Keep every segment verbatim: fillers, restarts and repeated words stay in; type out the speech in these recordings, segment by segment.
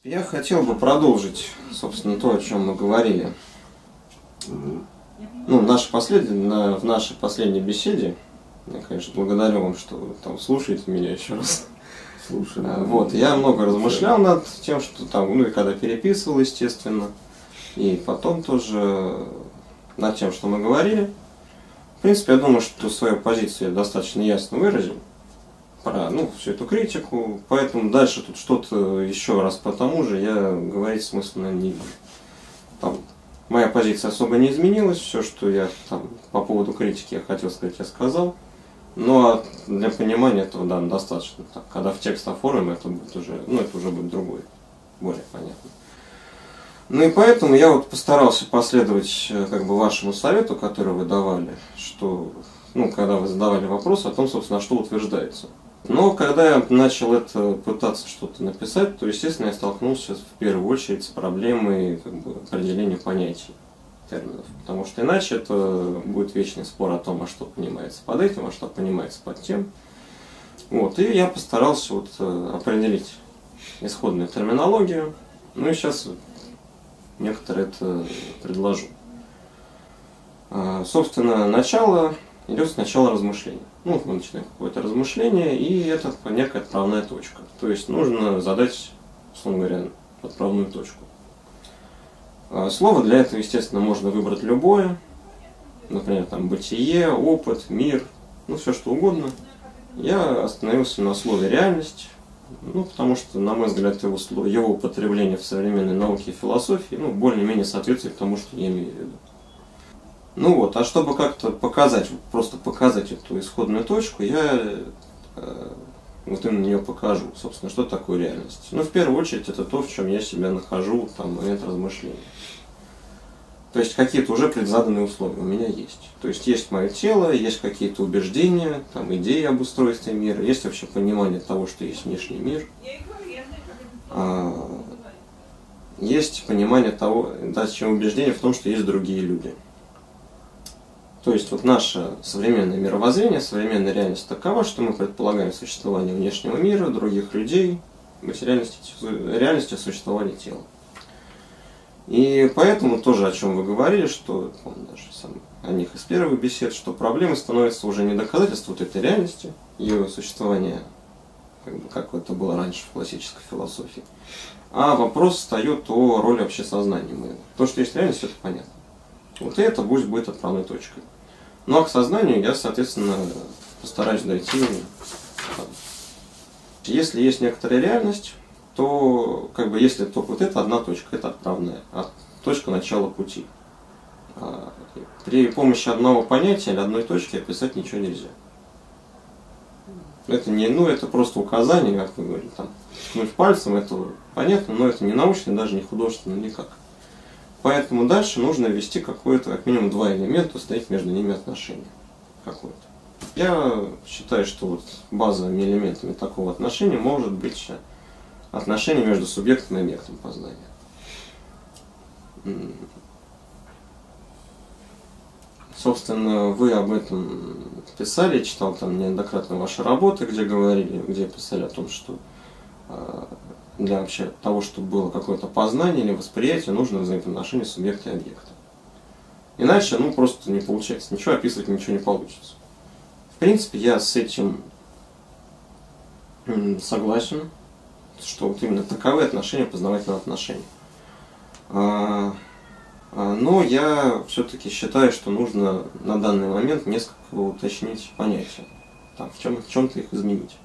Я хотел бы продолжить, собственно, то, о чем мы говорили. Ну, наша послед... на... в нашей последней беседе, я, конечно, благодарю вам, что вы там слушаете меня еще раз. Слушай, а, вот, я много размышлял над тем, что там, ну и когда переписывал, естественно, и потом тоже над тем, что мы говорили. В принципе, я думаю, что свою позицию я достаточно ясно выразил про, ну, всю эту критику, поэтому дальше тут что-то еще раз по тому же я говорить смысла, наверное, не вижу. Там моя позиция особо не изменилась, все, что я там по поводу критики я хотел сказать, я сказал. Но для понимания этого, да, достаточно. Так, когда в текст оформим, это будет уже, ну, это уже будет другое, более понятно. Ну и поэтому я вот постарался последовать как бы вашему совету, который вы давали, что, ну, когда вы задавали вопрос о том, собственно, что утверждается. Но когда я начал это пытаться что-то написать, то, естественно, я столкнулся в первую очередь с проблемой как бы определения понятий, терминов. Потому что иначе это будет вечный спор о том, а что понимается под этим, а что понимается под тем. Вот, и я постарался вот определить исходную терминологию. Ну и сейчас некоторые это предложу. Собственно, начало идет сначала размышление. Ну, мы начинаем какое-то размышление, и это некая отправная точка. То есть нужно задать, условно говоря, отправную точку. Слово для этого, естественно, можно выбрать любое. Например, там бытие, опыт, мир, ну все что угодно. Я остановился на слове реальность, ну, потому что, на мой взгляд, его, его употребление в современной науке и философии, ну, более-менее соответствует тому, что я имею в виду. Ну вот, а чтобы как-то показать, просто показать эту исходную точку, я э, вот именно ее покажу, собственно, что такое реальность. Ну, в первую очередь, это то, в чем я себя нахожу там, в момент размышления. То есть, какие-то уже предзаданные условия у меня есть. То есть, есть мое тело, есть какие-то убеждения, там, идеи об устройстве мира, есть вообще понимание того, что есть внешний мир. А, есть понимание того, да, чем убеждение в том, что есть другие люди. То есть вот наше современное мировоззрение, современная реальность такова, что мы предполагаем существование внешнего мира, других людей, материальности, реальности существования тела. И поэтому тоже, о чем вы говорили, что, помню, даже сам, о них из первых бесед, что проблемой становится уже не доказательство вот этой реальности, ее существования, как бы, как это было раньше в классической философии, а вопрос встает о роли вообще сознания моего. То, что есть реальность, это понятно. Вот и это пусть будет отправной точкой. Ну а к сознанию я, соответственно, постараюсь дойти. Если есть некоторая реальность, то, как бы, если только вот это одна точка, это отправная, а точка начала пути. При помощи одного понятия или одной точки описать ничего нельзя. Это не, ну это просто указание, как вы говорите, там, ткнуть пальцем, это понятно, но это не научно, даже не художественно, никак. Поэтому дальше нужно ввести какое-то, как минимум, два элемента, установить между ними отношение какое-то. Я считаю, что вот базовыми элементами такого отношения может быть отношение между субъектом и объектом познания. Собственно, вы об этом писали, читал там неоднократно ваши работы, где говорили, где писали о том, что для вообще того, чтобы было какое-то познание или восприятие, нужно взаимоотношения субъекта и объекта. Иначе, ну, просто не получается. Ничего описывать, ничего не получится. В принципе, я с этим согласен, что вот именно таковы отношения, познавательного отношения. Но я все-таки считаю, что нужно на данный момент несколько уточнить понятия, там, в чем, в чем-то их изменить.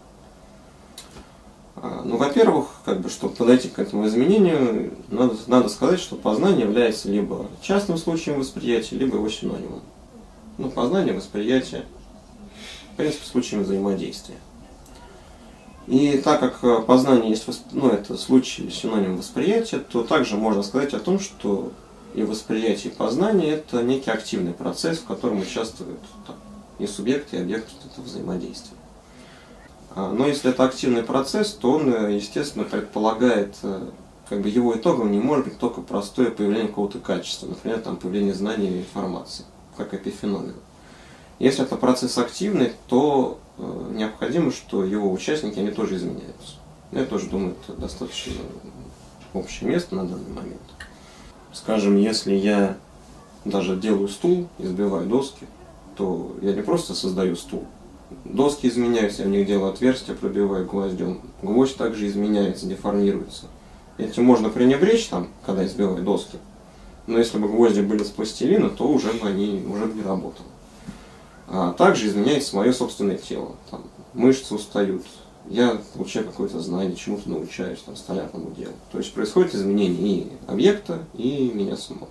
Ну, во-первых, как бы, чтобы подойти к этому изменению, надо, надо сказать, что познание является либо частным случаем восприятия, либо его синонимом. Ну, познание, восприятие, в принципе, случаем взаимодействия. И так как познание есть, ну, это случай, синоним восприятия, то также можно сказать о том, что и восприятие, и познание – это некий активный процесс, в котором участвуют там, и субъект, и объект, это взаимодействие. Но если это активный процесс, то он, естественно, предполагает, как бы его итогом не может быть только простое появление какого-то качества, например, там, появление знаний или информации, как эпифеномен. Если это процесс активный, то э, необходимо, что его участники, они тоже изменяются. Я тоже думаю, это достаточно общее место на данный момент. Скажем, если я даже делаю стул и сбиваю доски, то я не просто создаю стул. Доски изменяются, я в них делаю отверстия, пробиваю гвоздем. Гвоздь также изменяется, деформируется. Этим можно пренебречь, там, когда избиваю доски. Но если бы гвозди были с пластилина, то уже бы они уже бы не работали. А также изменяется мое собственное тело. Там, мышцы устают. Я получаю какое-то знание, чему-то научаюсь, там, столярному делу. То есть происходит изменение и объекта, и меня самого.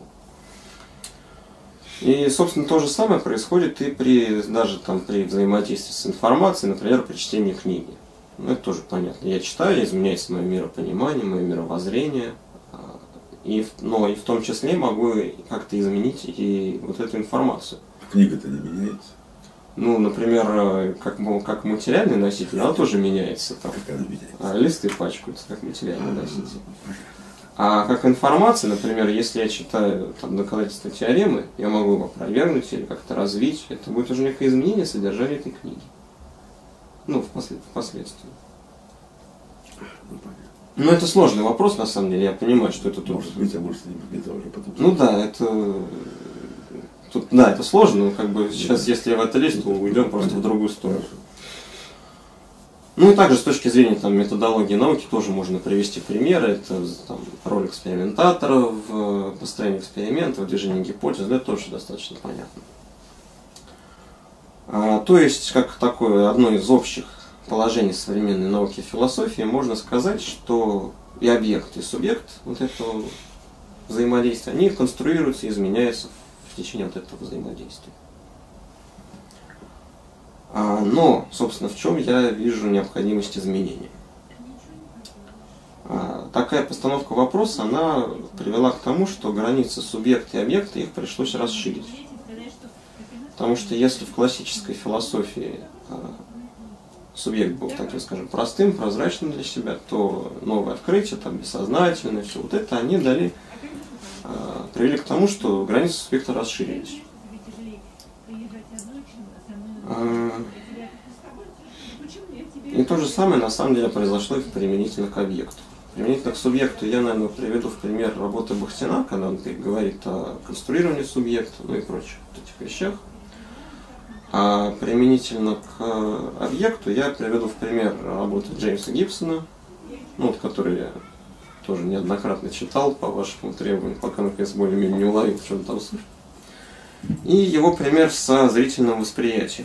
И, собственно, то же самое происходит и при, даже там, при взаимодействии с информацией, например, при чтении книги. Ну, это тоже понятно. Я читаю, изменяется мое миропонимание, мое мировоззрение. И, но и в том числе могу как-то изменить и вот эту информацию. Книга-то не меняется? Ну, например, как, как материальный носитель, она тоже меняется. Там. Как она меняется? А листы пачкаются, как материальный носитель. А как информация, например, если я читаю там, доказательства теоремы, я могу его опровергнуть или как-то развить, это будет уже некое изменение содержания этой книги. Ну, впослед... впоследствии. Ну, понятно. Ну, это сложный вопрос, на самом деле, я понимаю, что это тут... Может быть, а может не это уже потом... Ну да, это... Тут, да, это сложно, но как бы сейчас, если в это лезть, то уйдем просто в другую сторону. Ну и также с точки зрения там, методологии науки тоже можно привести примеры. Это там, роль экспериментатора в построении экспериментов, движении гипотез, да, это тоже достаточно понятно. А, то есть, как такое одно из общих положений современной науки и философии, можно сказать, что и объект, и субъект вот этого взаимодействия, они конструируются и изменяются в течение вот этого взаимодействия. Но, собственно, в чем я вижу необходимость изменения? Такая постановка вопроса, она привела к тому, что границы субъекта и объекта их пришлось расширить. Потому что если в классической философии субъект был таким, скажем, простым, прозрачным для себя, то новые открытия, там, бессознательное, все вот это, они дали, привели к тому, что границы субъекта расширились. И то же самое на самом деле произошло и применительно к объекту. Применительно к субъекту я, наверное, приведу в пример работы Бахтина, когда он говорит о конструировании субъекта, ну и прочих вот этих вещах. А применительно к объекту я приведу в пример работы Джеймса Гибсона, ну, вот, который я тоже неоднократно читал по вашему требованию, пока наконец более-менее не уловил, в чем там суть. И его пример со зрительным восприятием.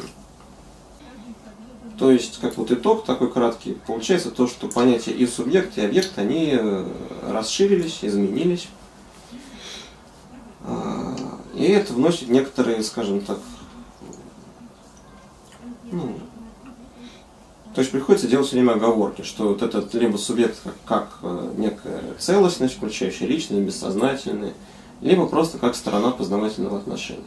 То есть, как вот итог такой краткий, получается то, что понятия и субъект, и объект, они расширились, изменились. И это вносит некоторые, скажем так, ну, то есть приходится делать все время оговорки, что вот этот либо субъект как, как некая целостность, включающая личное, бессознательное, либо просто как сторона познавательного отношения.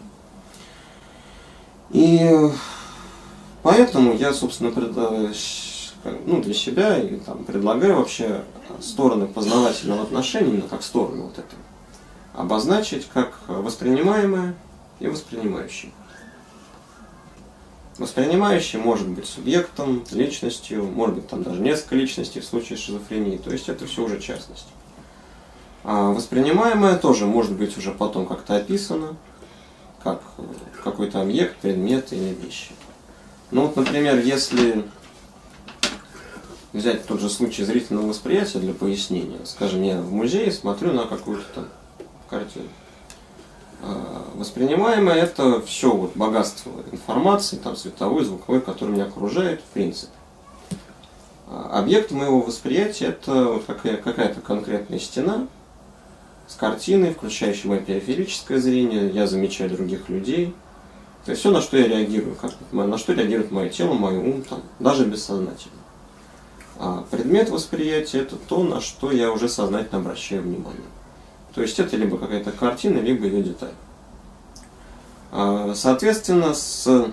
И поэтому я, собственно, пред, ну, для себя и, там, предлагаю вообще стороны познавательного отношения, именно как стороны вот этого, обозначить как воспринимаемое и воспринимающее. Воспринимающий может быть субъектом, личностью, может быть там даже несколько личностей в случае шизофрении, то есть это все уже частность. А воспринимаемое тоже может быть уже потом как-то описано, как какой-то объект, предмет или вещи. Ну вот, например, если взять тот же случай зрительного восприятия для пояснения, скажем, я в музее смотрю на какую-то там картину. Воспринимаемое – это все вот богатство информации, там цветовой, звуковой, который меня окружает, в принципе. Объект моего восприятия – это вот какая-то конкретная стена с картиной, включающей мое периферическое зрение, я замечаю других людей. То есть все, на что я реагирую, как, на что реагирует мое тело, мой ум, там, даже бессознательно. А предмет восприятия – это то, на что я уже сознательно обращаю внимание. То есть это либо какая-то картина, либо ее деталь. Соответственно, с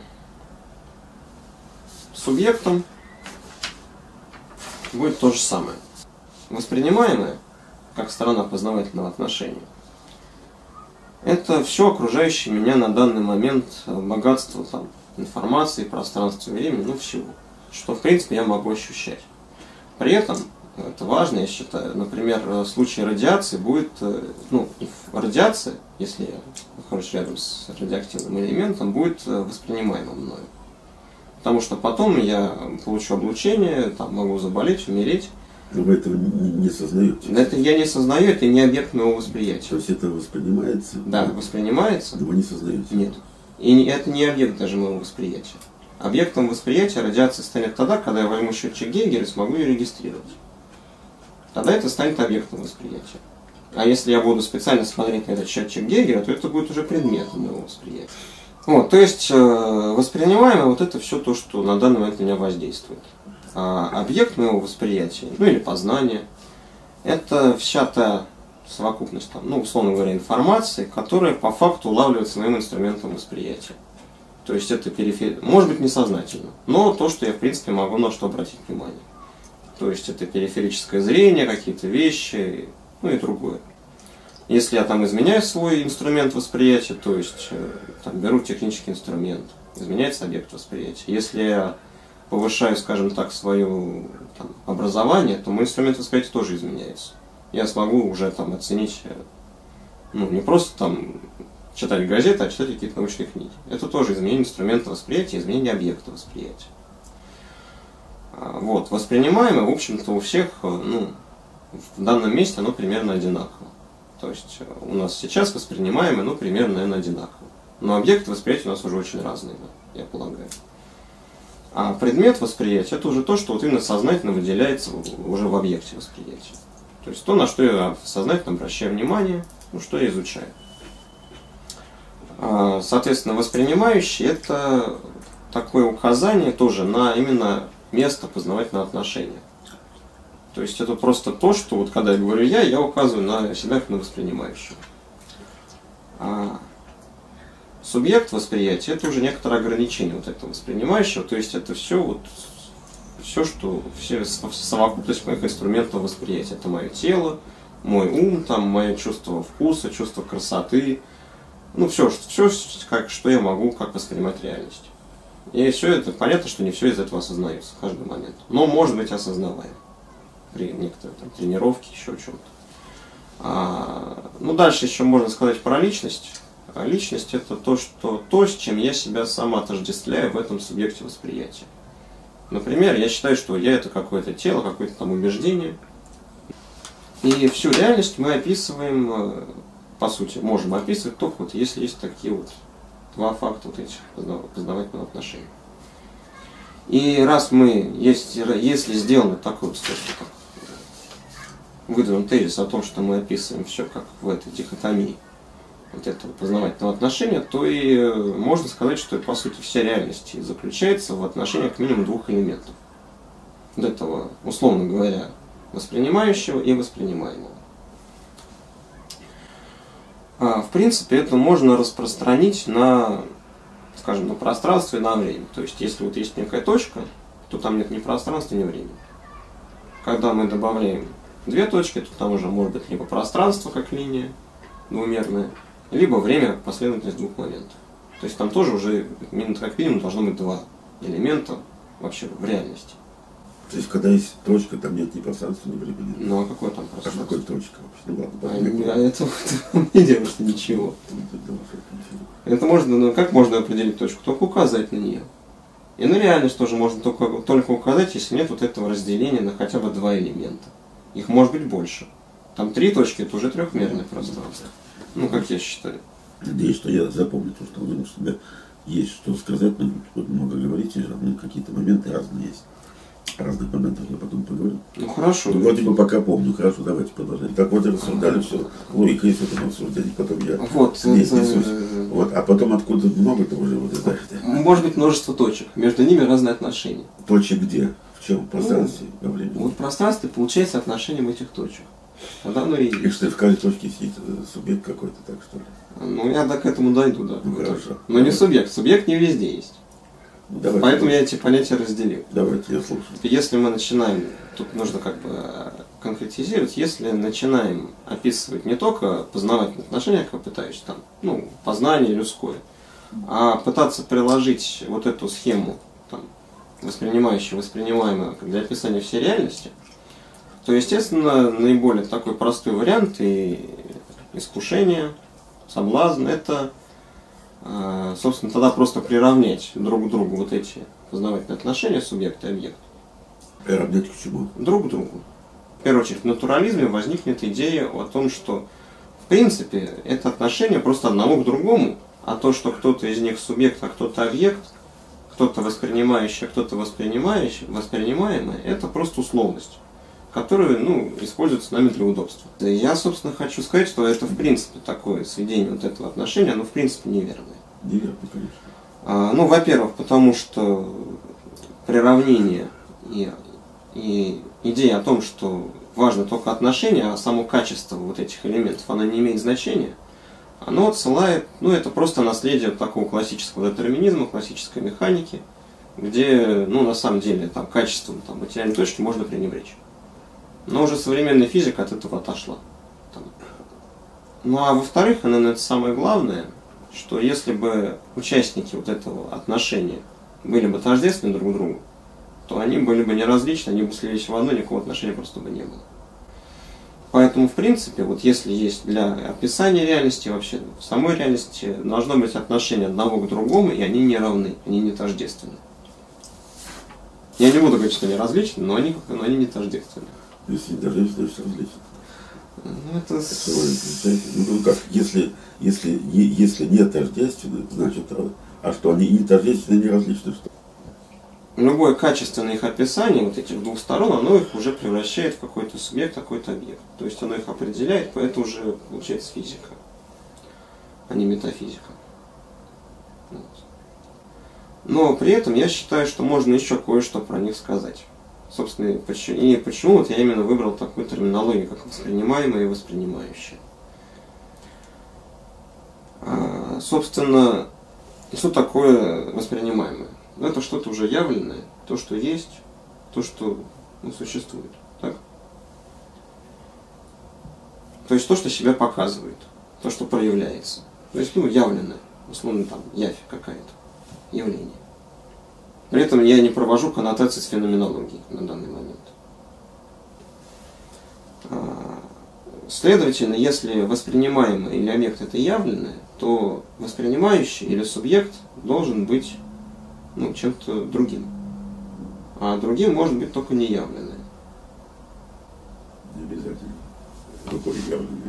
субъектом будет то же самое. Воспринимаемое, как сторона познавательного отношения, это все окружающее меня на данный момент богатство там, информации, пространства, времени, ну всего, что в принципе я могу ощущать. При этом Это важно, я считаю. Например, в случае радиации будет, ну, радиация, если я нахожусь рядом с радиоактивным элементом, будет воспринимаема мною. Потому что потом я получу облучение, там, могу заболеть, умереть. Но вы этого не, не сознаете? Это я не сознаю, это не объект моего восприятия. То есть это воспринимается? Да, воспринимается. Но вы не сознаете? Нет. И это не объект даже моего восприятия. Объектом восприятия радиация станет тогда, когда я возьму счетчик Гейгера и смогу ее регистрировать. Тогда это станет объектом восприятия. А если я буду специально смотреть на этот счетчик Гейгера, то это будет уже предметом моего восприятия. Вот, то есть э, воспринимаемое вот это все то, что на данный момент на меня воздействует. А объект моего восприятия, ну или познания, это вся та совокупность, там, ну, условно говоря, информации, которая по факту улавливается моим инструментом восприятия. То есть это перифер... может быть несознательно, но то, что я в принципе могу на что обратить внимание. То есть это периферическое зрение, какие-то вещи, ну и другое. Если я там изменяю свой инструмент восприятия, то есть там, беру технический инструмент, изменяется объект восприятия. Если я повышаю, скажем так, свое там, образование, то мой инструмент восприятия тоже изменяется. Я смогу уже там оценить, ну не просто там читать газеты, а читать какие-то научные книги. Это тоже изменение инструмента восприятия, изменение объекта восприятия. Вот, воспринимаемое, в общем-то, у всех, ну, в данном месте оно примерно одинаково. То есть у нас сейчас воспринимаемое, ну, примерно, наверное, одинаково. Но объекты восприятия у нас уже очень разные, да, я полагаю. А предмет восприятия – это уже то, что вот именно сознательно выделяется уже в объекте восприятия. То есть то, на что я сознательно обращаю внимание, ну, что я изучаю. Соответственно, воспринимающий – это такое указание тоже на именно место познавательного отношения. То есть это просто то, что вот когда я говорю я, я указываю на себя как на воспринимающего. А субъект восприятия – это уже некоторое ограничение вот этого воспринимающего, то есть это все, вот, все что, все совокупность моих инструментов восприятия. Это мое тело, мой ум, там, мое чувство вкуса, чувство красоты, ну все, все как, что я могу, как воспринимать реальность. И все это, понятно, что не все из этого осознается в каждый момент, но может быть осознаваемо при некоторой там, тренировке, еще чем-то. А, ну, дальше еще можно сказать про личность. А личность – это то, что, то, с чем я себя сам отождествляю в этом субъекте восприятия. Например, я считаю, что я – это какое-то тело, какое-то там убеждение. И всю реальность мы описываем, по сути, можем описывать только вот если есть такие вот два факта вот этих познавательного отношения. И раз мы, есть, если сделано такой вот, скажем так, выдвинут тезис о том, что мы описываем все как в этой дихотомии вот этого познавательного отношения, то и можно сказать, что по сути вся реальность заключается в отношении к минимум двух элементов. Вот этого, условно говоря, воспринимающего и воспринимаемого. А, в принципе, это можно распространить на, скажем, на пространство и на время. То есть, если вот есть некая точка, то там нет ни пространства, ни времени. Когда мы добавляем две точки, то там уже может быть либо пространство как линия двумерная, либо время как последовательность двух моментов. То есть там тоже уже как минимум должно быть два элемента вообще в реальности. То есть когда есть точка, там нет ни пространства, ни времени. Ну а какое там А пространство? какой точка вообще? Ну ладно, А, потом а это не делаешь ничего. Это можно, ну как можно определить точку? Только указать на нее. И на реальность тоже можно только, только указать, если нет вот этого разделения на хотя бы два элемента. Их может быть больше. Там три точки, это уже трехмерное пространство. Ну, как я считаю. Надеюсь, что я запомню то, что у тебя есть что сказать, но много говорите, ну, какие-то моменты разные есть. О разных моментах я потом поговорю. Ну, хорошо. Ну, вроде бы пока помню. Хорошо, давайте продолжать. Так вот, рассуждали все. Логика есть в этом рассуждении. Потом я вот, здесь это... несусь. Вот. А потом откуда много-то уже вот это. Может быть множество точек. Между ними разные отношения. Точек где? В чем? В пространстве? Ну, во времени? вот в пространстве получается отношением этих точек. Тогда оно и есть. И что в каждой точке сидит субъект какой-то, так что ли? Ну, я до к этому дойду, да. Ну, хорошо. Но не субъект. Субъект не везде есть. Ну, давайте, Поэтому я эти понятия разделил. Давайте, я слушаю. Если мы начинаем, тут нужно как бы конкретизировать, если начинаем описывать не только познавательные отношения, как я пытаюсь, там, ну, познание людское, а пытаться приложить вот эту схему, там, воспринимающую, воспринимаемую для описания всей реальности, то, естественно, наиболее такой простой вариант и искушение, соблазн, это, собственно, тогда просто приравнять друг к другу вот эти познавательные отношения субъекта и объекта. Приравнять к чему? Друг к другу. В первую очередь, в натурализме возникнет идея о том, что, в принципе, это отношение просто одного к другому, а то, что кто-то из них субъект, а кто-то объект, кто-то воспринимающий, а кто-то воспринимающий, воспринимаемый, это просто условность, которая, ну, используется нами для удобства. Я, собственно, хочу сказать, что это, в принципе, такое сведение вот этого отношения, оно, в принципе, неверное. Неверно, конечно. А, ну, во-первых, потому что приравнение и, и идея о том, что важно только отношение, а само качество вот этих элементов, оно не имеет значения, оно отсылает, ну, это просто наследие такого классического детерминизма, классической механики, где, ну, на самом деле, там, качеством там, материальной точки можно пренебречь. Но уже современная физика от этого отошла. Там. Ну, а во-вторых, и, наверное, это самое главное, что если бы участники вот этого отношения были бы тождественны друг другу, то они были бы неразличны, они бы слились в одно, никакого отношения просто бы не было. Поэтому, в принципе, вот если есть для описания реальности, вообще в самой реальности должно быть отношение одного к другому, и они не равны, они не тождественны. Я не буду говорить, что они различны, но они, но они не тождественны. Если не тождественны, значит различны. Ну, это... Ну, как, если, если, если не тождественны, значит, а что, они не тождественны, не различны, что? Любое качественное их описание, вот этих двух сторон, оно их уже превращает в какой-то субъект, какой-то объект. То есть оно их определяет, поэтому уже получается физика, а не метафизика. Вот. Но при этом я считаю, что можно еще кое-что про них сказать. Собственно, и почему, и почему вот я именно выбрал такую терминологию, как воспринимаемое и воспринимающее. А, собственно, что такое воспринимаемое? Это что-то уже явленное, то, что есть, то, что, ну, существует. Так? То есть то, что себя показывает, то, что проявляется. То есть, ну, явленное, условно, там, явь какая-то, явление. При этом я не провожу коннотации с феноменологией на данный момент. Следовательно, если воспринимаемое или объект это явленное, то воспринимающий или субъект должен быть, ну, чем-то другим. А другим может быть только неявленное. Не обязательно. Какое явленное?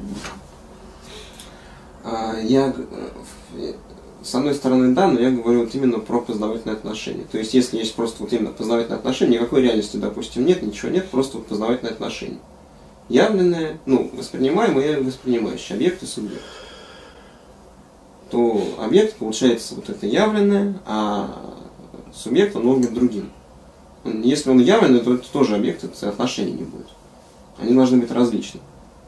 Я, с одной стороны, да, но я говорю вот именно про познавательные отношения. То есть, если есть просто вот именно познавательные отношения, никакой реальности, допустим, нет, ничего нет, просто вот познавательные отношения. Явленное, ну, воспринимаемое и воспринимающее, объект и субъект. То объект получается вот это явленное, а субъект он может быть другим. Если он явленный, то это тоже объект, это отношений не будет. Они должны быть различны.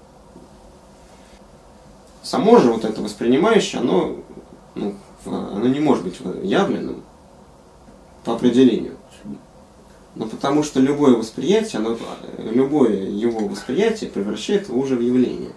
Само же вот это воспринимающее, оно, ну, оно не может быть явленным по определению. Но потому что любое восприятие, оно, любое его восприятие превращает его уже в явление.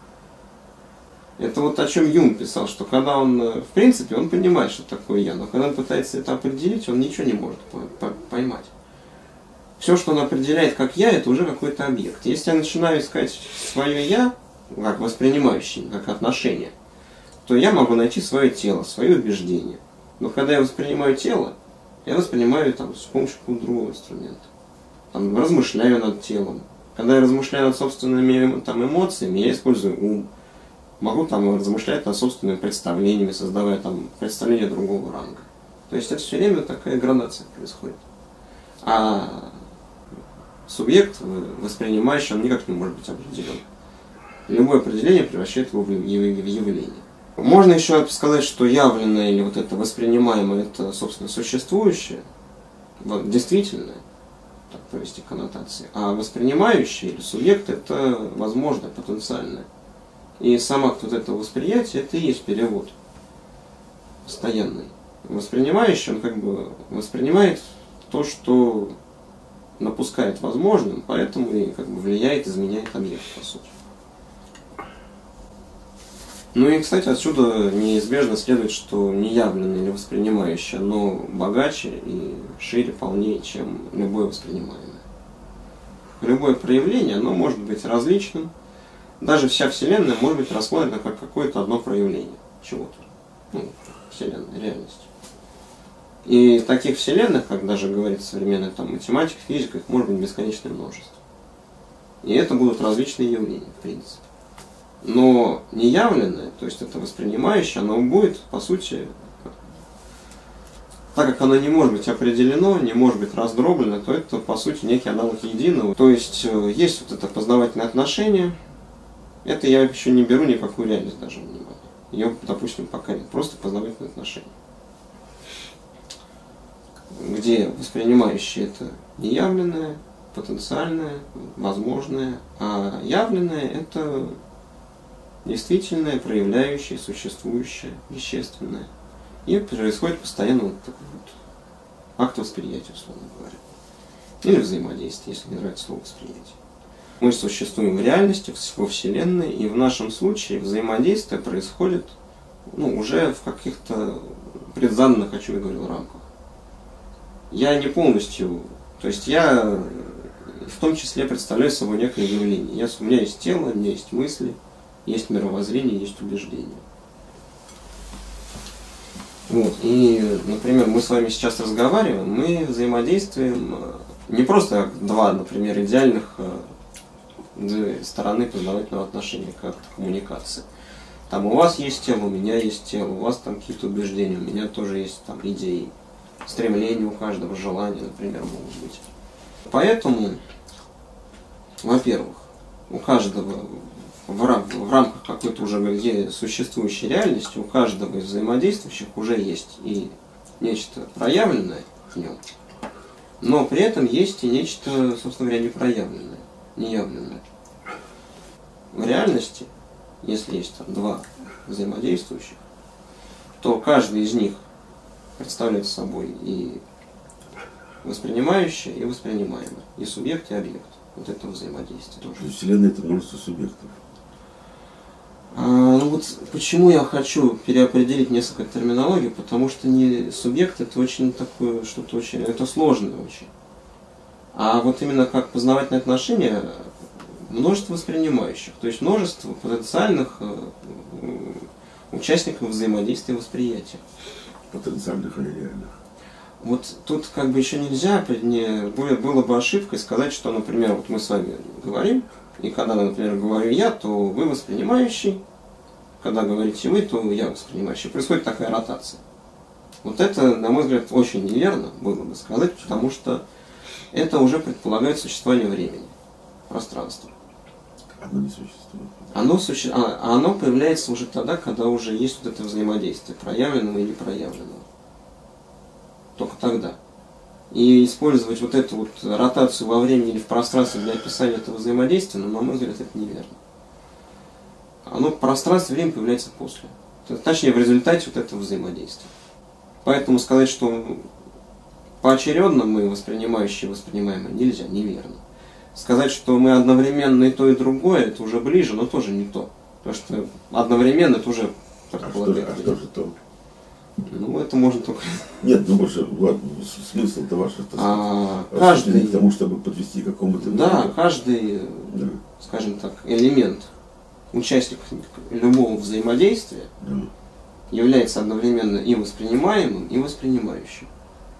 Это вот о чем Юм писал, что когда он, в принципе, он понимает, что такое я, но когда он пытается это определить, он ничего не может поймать. Все, что он определяет как я, это уже какой-то объект. Если я начинаю искать свое я, как воспринимающий, как отношение, то я могу найти свое тело, свои убеждения. Но когда я воспринимаю тело, я воспринимаю там, с помощью какого-то другого инструмента. Там, размышляю над телом. Когда я размышляю над собственными там, эмоциями, я использую ум. Могу там размышлять над собственными представлениями, создавая там представления другого ранга. То есть это все время такая градация происходит. А субъект, воспринимающий, он никак не может быть определен. Любое определение превращает его в явление. Можно еще сказать, что явленное или вот это воспринимаемое, это, собственно, существующее, вот, действительное, так провести коннотации, а воспринимающее или субъект это возможное, потенциальное. И сам акт вот этого восприятия, это и есть перевод постоянный. Воспринимающий, он как бы воспринимает то, что напускает возможным, поэтому и как бы влияет, изменяет объект, по сути. Ну и, кстати, отсюда неизбежно следует, что неявленное или воспринимающее, оно богаче и шире, полнее, чем любое воспринимаемое. любое проявление, оно может быть различным. Даже вся Вселенная может быть рассмотрена как какое-то одно проявление чего-то. Ну, Вселенная, реальность. И таких вселенных, как даже говорит современная там, математика, физика, их может быть бесконечное множество. И это будут различные явления, в принципе. Но неявленное, то есть это воспринимающее, оно будет, по сути, так как оно не может быть определено, не может быть раздроблено, то это, по сути, некий аналог единого. То есть есть вот это познавательное отношение, это я еще не беру никакую реальность даже внимание. Ее, допустим, пока нет, просто познавательное отношение. Где воспринимающее это неявленное, потенциальное, возможное, а явленное это действительное, проявляющее, существующее, вещественное. И происходит постоянно вот такой вот акт восприятия, условно говоря. Или взаимодействие, если не нравится слово восприятие. Мы существуем в реальности, во Вселенной, и в нашем случае взаимодействие происходит ну, уже в каких-то предзаданных, о чем я говорил, рамках. Я не полностью, то есть я в том числе представляю собой некое явление. Я, у меня есть тело, у меня есть мысли, есть мировоззрение, есть убеждения. Вот. И, например, мы с вами сейчас разговариваем, мы взаимодействуем не просто как два, например, идеальных стороны познавательного отношения, как коммуникации. Там у вас есть тело, у меня есть тело, у вас там какие-то убеждения, у меня тоже есть там идеи, стремления у каждого, желания, например, могут быть. Поэтому, во-первых, у каждого в, рам в рамках какой-то уже существующей реальности, у каждого из взаимодействующих уже есть и нечто проявленное в нем, но при этом есть и нечто, собственно говоря, непроявленное, неявленное. В реальности, если есть там два взаимодействующих, то каждый из них представляет собой и воспринимающее, и воспринимаемое, и субъект, и объект вот этого взаимодействия тоже. Вселенная — это множество субъектов. А, ну вот почему я хочу переопределить несколько терминологий, потому что не субъект — это очень такое, что-то очень, это сложное очень. А вот именно как познавательное отношение множество воспринимающих, то есть множество потенциальных э, участников взаимодействия и восприятия. Потенциальных или реальных? Вот тут как бы еще нельзя, не, было бы ошибкой сказать, что, например, вот мы с вами говорим, и когда, например, говорю я, то вы воспринимающий, когда говорите вы, то я воспринимающий. Происходит такая ротация. Вот это, на мой взгляд, очень неверно было бы сказать, потому что это уже предполагает существование времени, пространства. Оно не существует. Оно, суще... а, оно появляется уже тогда, когда уже есть вот это взаимодействие, проявленного и непроявленного. Только тогда. И использовать вот эту вот ротацию во времени или в пространстве для описания этого взаимодействия, ну, на мой взгляд, это неверно. Оно в пространстве время появляется после. Точнее, в результате вот этого взаимодействия. Поэтому сказать, что поочередно мы воспринимающие и воспринимаемые, нельзя, неверно. Сказать, что мы одновременно и то, и другое, это уже ближе, но тоже не то. Потому что одновременно это уже предполагает. А что, а что же то? Ну, это можно только... Нет, ну больше, ладно, смысл-то ваш, это а, каждый... к тому, чтобы подвести к какому-то... Да, каждый, да. скажем так, элемент, участник любого взаимодействия да. является одновременно и воспринимаемым, и воспринимающим.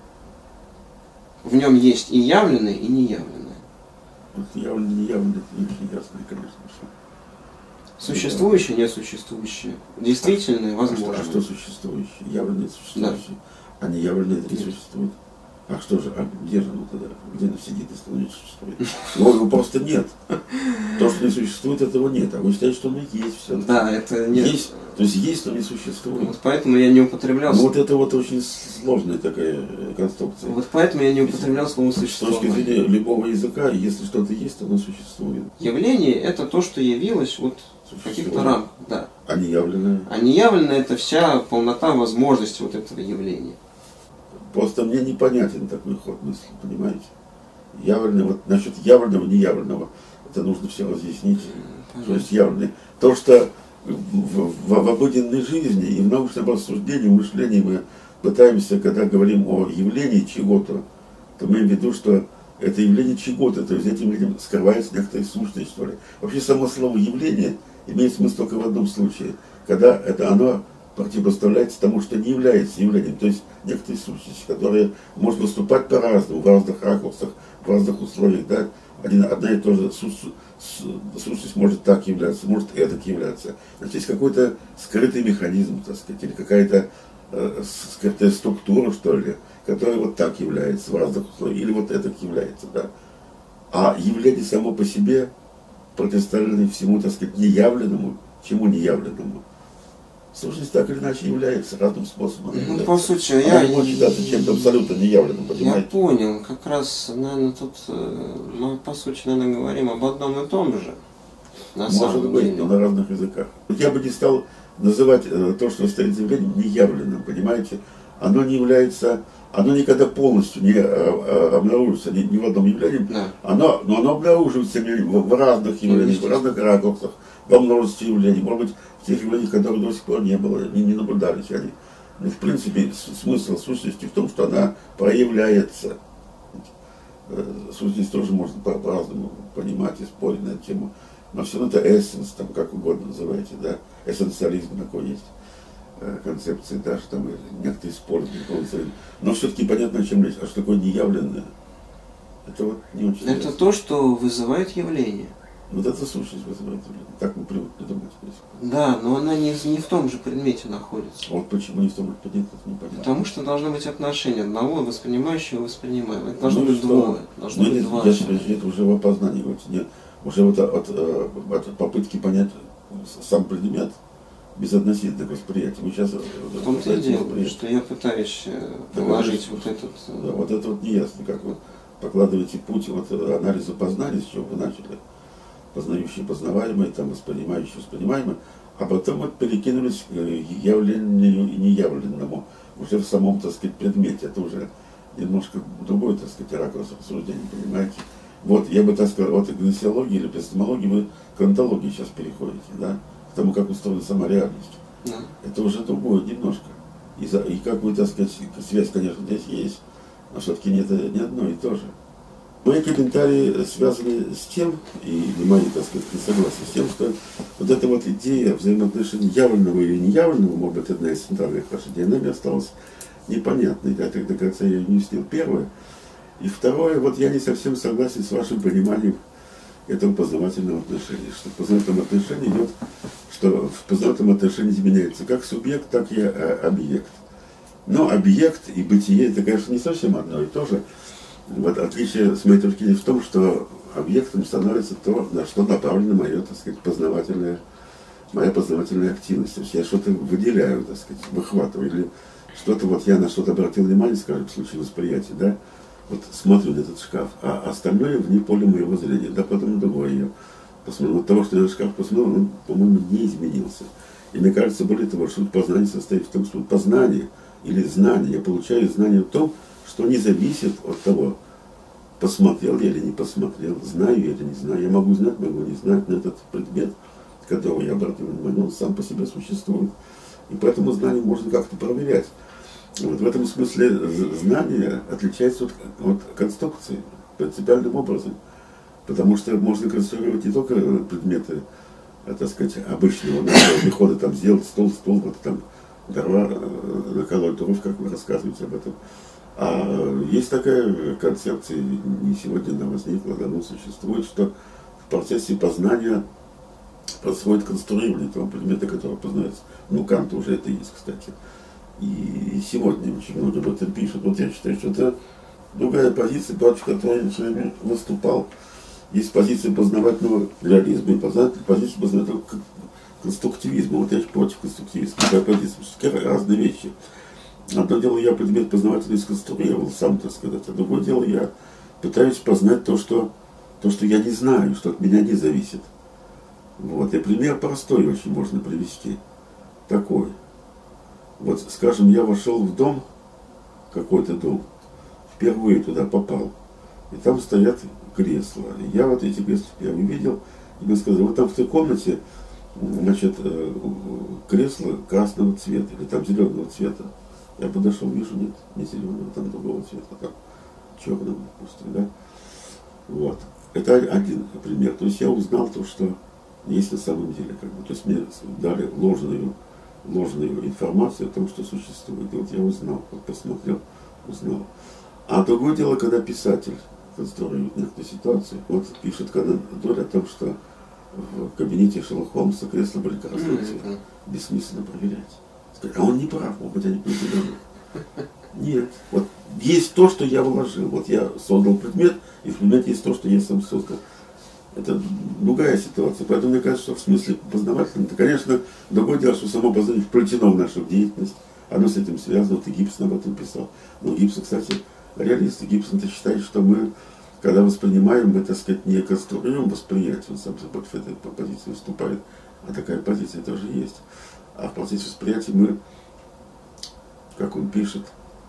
В нем есть и явленное, и неявленное. Вот явленное, неявленное, это не очень ясно, конечно, все. Существующее, несуществующее. Действительное, возможно. А что, а что существующее? Явленное, существующее. Да. А неявленное это не существует. А что же, а где же оно тогда? Где оно сидит, если оно не существует? Его, его просто нет. То, что не существует, этого нет. А вы считаете, что оно есть все. Да, это нет. Есть, то есть есть, но не существует. Вот поэтому я не употреблял... Ну вот это вот очень сложная такая конструкция. Вот поэтому я не употреблял слово существование. С точки зрения любого языка, если что-то есть, то оно существует. Явление — это то, что явилось вот в каких-то рамках. Да. А неявленное? А неявленное — это вся полнота возможности вот этого явления. Просто мне непонятен такой ход мысли, понимаете? Явленное, вот насчет явленного, неявленного, это нужно все разъяснить. Пожалуйста. То есть явленное. То, что в, в, в обыденной жизни и в научном рассуждении, в мышлении мы пытаемся, когда говорим о явлении чего-то, то мы имеем в виду, что это явление чего-то, то есть этим людям скрывается некоторая сущность, что ли. Вообще само слово явление имеет смысл только в одном случае, когда это оно противопоставляется тому, что не является явлением, то есть некоторые сущности, которые может выступать по-разному, в разных ракурсах, в разных условиях, да. Один, одна и та же сущность может так являться, может эдак являться. Значит, есть какой-то скрытый механизм, так сказать, или какая-то э, скрытая структура, что ли, которая вот так является в разных условиях, или вот эдак является, да. А явление само по себе противоставлено всему, так сказать, неявленному, чему неявленному. Сущность так или иначе является разным способом. Ну, по сути, она я... не может считаться чем-то абсолютно неявленным, понимаете? Я понял. Как раз, наверное, тут мы, по сути, наверное, говорим об одном и том же. На Может самом быть, деле. но на разных языках. Я бы не стал называть э, то, что стоит за явлением, неявленным, понимаете? Оно не является, оно никогда полностью не э, э, обнаружится ни, ни в одном явлении, Да. оно, но оно обнаруживается в, в разных явлениях, в разных ракурсах, во множестве явлений. Может быть, в тех явлениях, которых до сих пор не было, не, не наблюдались они. Но в принципе смысл сущности в том, что она проявляется. Сущность тоже можно по- по-разному понимать и спорить на эту тему. Но все равно это эссенс, там как угодно называйте, да, эссенциализм такой есть, э, концепции, да, что там некоторые споры, но все-таки понятно, о чем речь, а что такое неявленное, это вот не очень Это ясно. то, что вызывает явление. Вот эта сущность вызывает явление, так мы привыкли думать. Да, но она не, не в том же предмете находится. Вот почему не в том же предмете, это непонятно. Потому что должно быть отношение одного воспринимающего и воспринимаемого. Это должно Ну и быть что? двое. Должно Ну, быть нет, два я человека. это уже в опознании говорится, нет. Уже вот от, от, от попытки понять сам предмет безотносительно к восприятию. Мы сейчас В том-то и дело, что я пытаюсь э, Да, положить конечно. вот этот... э, Да, вот это вот неясно, как вы покладываете путь вот, анализа познания, с чего вы начали, познающие познаваемое, там, воспринимающие воспринимаемое, а потом вот перекинулись к явлению и неявленному уже в самом, так сказать, предмете. Это уже немножко другой, так сказать, ракурс рассуждения, понимаете? Вот, я бы так сказал, вот к гносеологии или эпистемологии вы к онтологии сейчас переходите, да, к тому, как устроена сама реальность. Да. Это уже другое немножко. И, за, и как бы, так сказать, связь, конечно, здесь есть, но все-таки не, не одно и то же. Мои комментарии связаны с тем, и мои, так сказать, не согласны с тем, что вот эта вот идея взаимоотношений явленного или неявленного, может быть, одна из центральных ваших идей, она мне осталась непонятной. Я так до конца ее не уяснил. Первое. И второе, вот я не совсем согласен с вашим пониманием этого познавательного отношения. Что в познавательном отношении идет, что в познавательном отношении изменяется как субъект, так и объект. Но объект и бытие, это, конечно, не совсем одно и то же. Вот отличие, с моей точки зрения, в том, что объектом становится то, на что направлена моя, так сказать, познавательная, моя познавательная активность. То есть я что-то выделяю, так сказать, выхватываю, или что-то, вот я на что-то обратил внимание, скажем, в случае восприятия, да, вот смотрю на этот шкаф, а остальное вне поля моего зрения, да, потом другое я посмотрю. Вот того, что я на шкаф посмотрел, он, по-моему, не изменился. И мне кажется, более того, что познание состоит в том, что познание или знание, я получаю знание в том, что не зависит от того, посмотрел я или не посмотрел, знаю я или не знаю. Я могу знать, могу не знать, но этот предмет, которого я обратил внимание, он сам по себе существует. И поэтому знание можно как-то проверять. Вот в этом смысле знание отличается от, от конструкции принципиальным образом. Потому что можно конструировать не только предметы, так сказать, обычного обихода, там сделать стол, стол, вот там дрова, наколоть дров, как вы рассказываете об этом. А есть такая концепция, не сегодня она возникла, давно существует, что в процессе познания происходит конструирование того предмета, который познается. Ну, Кант уже это есть, кстати. И сегодня очень много об этом пишут. Вот я считаю, что это другая позиция, против которой я все время выступал. Есть позиция познавательного реализма и позиция познавательного конструктивизма. Вот я против конструктивизма. Такая позиция. Все-таки разные вещи. Одно дело, я предмет познавательный сконструировал сам, так сказать, а другое дело, я пытаюсь познать то, что, то, что я не знаю, что от меня не зависит. Вот. И пример простой очень можно привести. Такой. Вот, скажем, я вошел в дом, какой-то дом, впервые туда попал, и там стоят кресла. И я вот эти кресла впервые видел, и мне сказали, вот там в той комнате, значит, кресло красного цвета, или там зеленого цвета. Я подошел, вижу, нет, не зеленого, там другого цвета. Там. черного, допустим, да. Вот. Это один пример. То есть я узнал то, что есть на самом деле. Как бы. То есть мне дали ложную, ложную информацию о том, что существует. И вот я узнал, вот посмотрел, узнал. А другое дело, когда писатель конструирует некую ситуацию, вот пишет Конан-Дойль о том, что в кабинете Шерлока Холмса кресла были красного цвета. Бессмысленно проверять. А он не прав, может быть, они определены. Нет. Вот есть то, что я вложил. Вот я создал предмет, и в предмете есть то, что я сам создал. Это другая ситуация. Поэтому мне кажется, что в смысле познавательном, это, конечно, другое дело, что само познание вплетено в нашу деятельность. Оно с этим связано. Вот и Гибсон об этом писал. Но Гибсон, кстати, реалист. Гибсон-то считает, что мы, когда воспринимаем, мы, так сказать, не конструируем восприятие. Он сам в этой позиции выступает. А такая позиция тоже есть. А в процессе восприятия мы, как он пишет,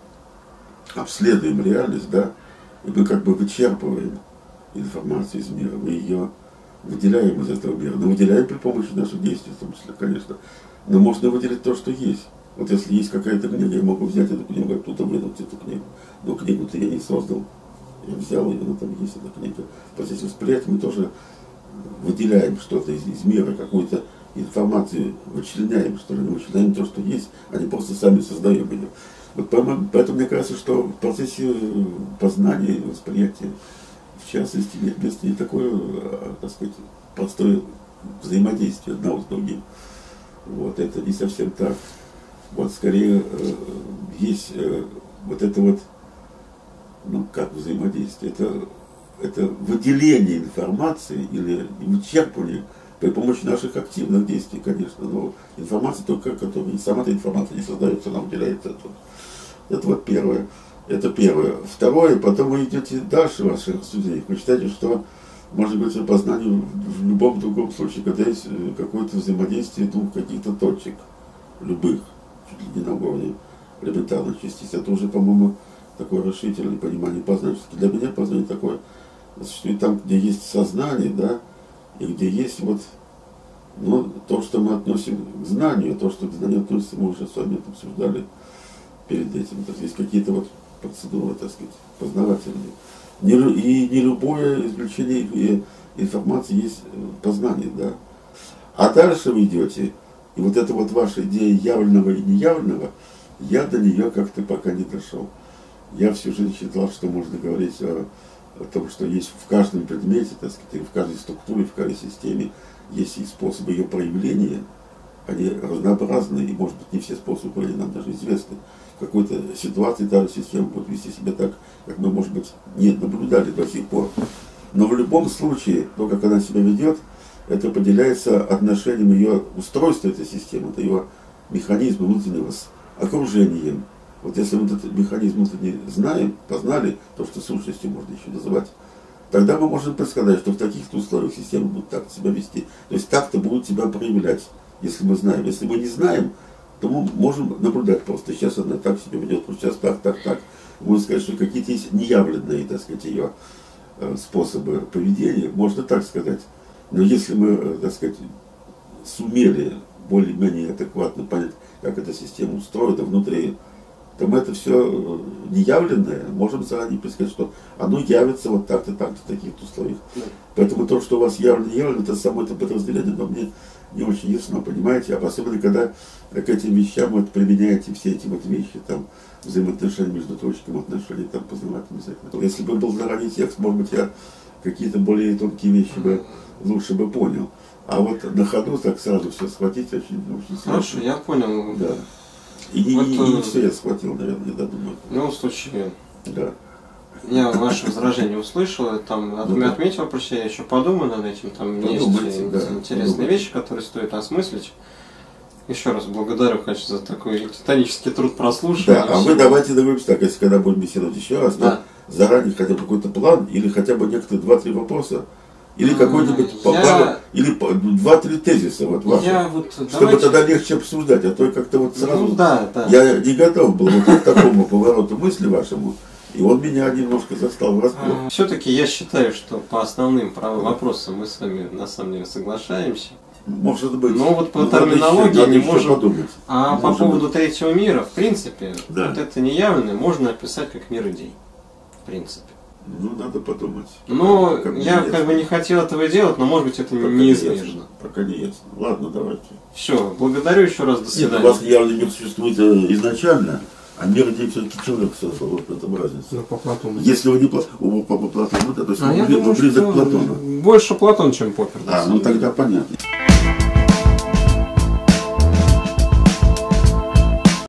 обследуем реальность, да, и мы как бы вычерпываем информацию из мира, мы ее выделяем из этого мира, но выделяем при помощи наших действий, в том числе, конечно, но можно выделить то, что есть. Вот если есть какая-то книга, я могу взять эту книгу, оттуда вынуть эту книгу, но книгу-то я не создал, я взял ее, но там есть эта книга. В процессе восприятия мы тоже выделяем что-то из, из мира, какую-то информацию, вычленяем, что ли, вычленяем то, что есть, а не просто сами создаем ее. Вот поэтому мне кажется, что в процессе познания и восприятия, в частности, имеет место не такое, так сказать, простое взаимодействие одного с другим. Вот, это не совсем так. Вот, скорее, есть вот это вот, ну, как взаимодействие, это, это выделение информации или вычерпывание при помощи наших активных действий, конечно, но информация только, которая, сама эта информация не создается, она выделяется оттуда. Это вот первое. Это первое. Второе, потом вы идете дальше в ваших рассуждениях. Вы считаете, что может быть опознание в любом другом случае, когда есть какое-то взаимодействие двух каких-то точек, любых, чуть ли не на уровне элементарных частиц. Это уже, по-моему, такое расширительное понимание познания. Для меня познание такое существует там, где есть сознание, да, и где есть вот, ну, то, что мы относим к знанию, то, что к знанию относится, мы уже с вами это обсуждали перед этим. То есть есть какие-то вот процедуры, так сказать, познавательные. И не любое извлечение информации есть познание, да. А дальше вы идете, и вот эта вот ваша идея явленного и неявленного, я до нее как-то пока не дошел. Я всю жизнь считал, что можно говорить о, о том, что есть в каждом предмете, так сказать, в каждой структуре, в каждой системе есть и способы ее проявления. Они разнообразны, и, может быть, не все способы проявления нам даже известны. В какой-то ситуации даже система будет вести себя так, как мы, может быть, не наблюдали до сих пор. Но в любом случае, то, как она себя ведет, это определяется отношением ее устройства этой системы, это ее механизма внутреннего с окружением. Вот если мы этот механизм внутренний знаем, познали, то, что сущностью можно еще называть, тогда мы можем предсказать, что в таких-то условиях система будет так себя вести. То есть так-то будет себя проявлять, если мы знаем. Если мы не знаем, то мы можем наблюдать просто. Сейчас она так себя ведет, вот сейчас так, так, так. Можно сказать, что какие-то есть неявленные, так сказать, ее способы поведения, можно так сказать. Но если мы, так сказать, сумели более-менее адекватно понять, как эта система устроена внутри, то мы это все неявленное можем заранее предсказать, что оно явится вот так-то, так-то в таких условиях. Поэтому то, что у вас явно явлено, это само это подразделение, но мне не очень ясно, понимаете, а особенно когда к этим вещам вот применяете все эти вот вещи, там, взаимоотношения между точками, отношения, там, познавательные. Если бы был заранее текст, может быть, я какие-то более тонкие вещи бы лучше бы понял. А вот на ходу так сразу все схватить очень, очень сложно. Хорошо, я понял. Да. И, вот, и, и не все я схватил, наверное, я думаю. В любом случае, да. Я ваше возражение услышал, там от, ну, отметил про себя, я еще подумаю над этим, там есть да, интересные подумайте. вещи, которые стоит осмыслить. Еще раз благодарю, конечно, за такой титанический труд прослушивания. Да, а мы давайте договоримся так, если когда будем беседовать еще раз, да. заранее хотя бы какой-то план, или хотя бы некоторые два-три вопроса, или какой-нибудь я... пару, или два-три тезиса вот ваши, вот, чтобы давайте... тогда легче обсуждать, а то как-то вот сразу ну, да, да. я не готов был вот к такому повороту мысли вашему, и он меня немножко застал врасплох. Все-таки я считаю, что по основным вопросам мы с вами на самом деле соглашаемся. Может быть. Но вот по терминологии не можем. Подумать. А Может по поводу быть. третьего мира, в принципе, да. вот это неявленное можно описать как мир идей. в принципе. Ну, надо подумать. Но как я как бы не хотел этого делать, но может быть это Пока неизбежно. Не Пока не ясно. Ладно, давайте. Все, благодарю еще раз, до свидания. Нет, у вас явный мир существует изначально, а мир где все-таки человек создал, вот в этом разница. Ну, по Платону. Если вы не по, по, по Платону, то есть А вы, я бли- думаю, вы близок что к Платону. больше Платон, чем Поппер. А, ну тогда понятно.